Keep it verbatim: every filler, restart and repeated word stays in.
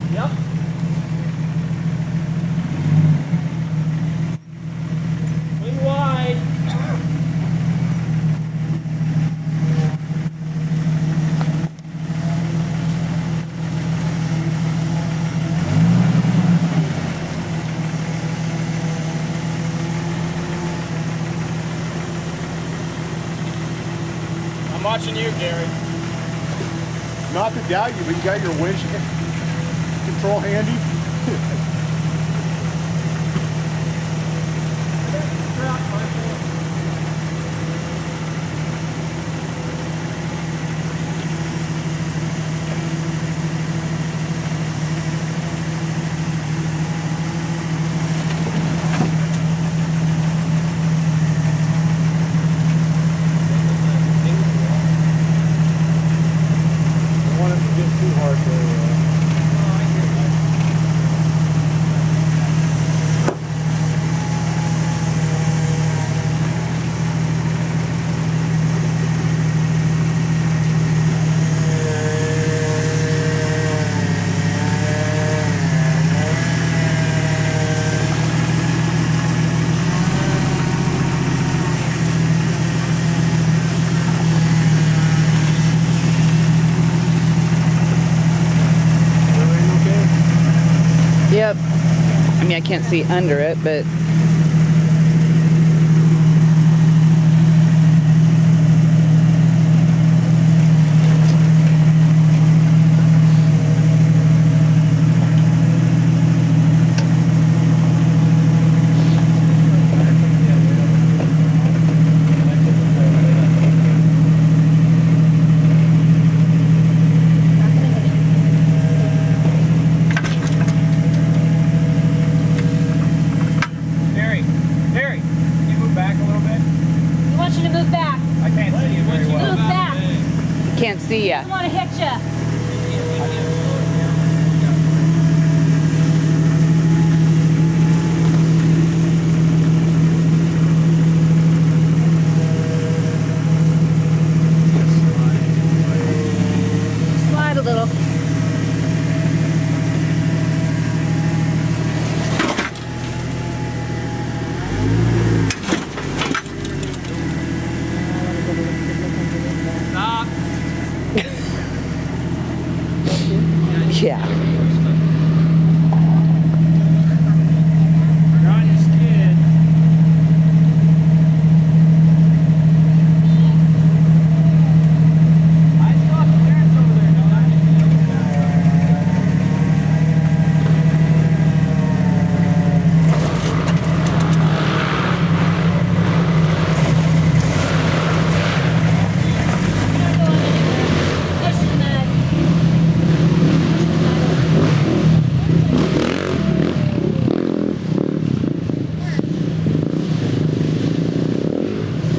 Yep. Swing wide. I'm watching you, Gary. Not to doubt you, but you got your winch control handy. Yep. I mean, I can't see under it, but To move back. I can't see you very well. Move back. can't see ya. You want to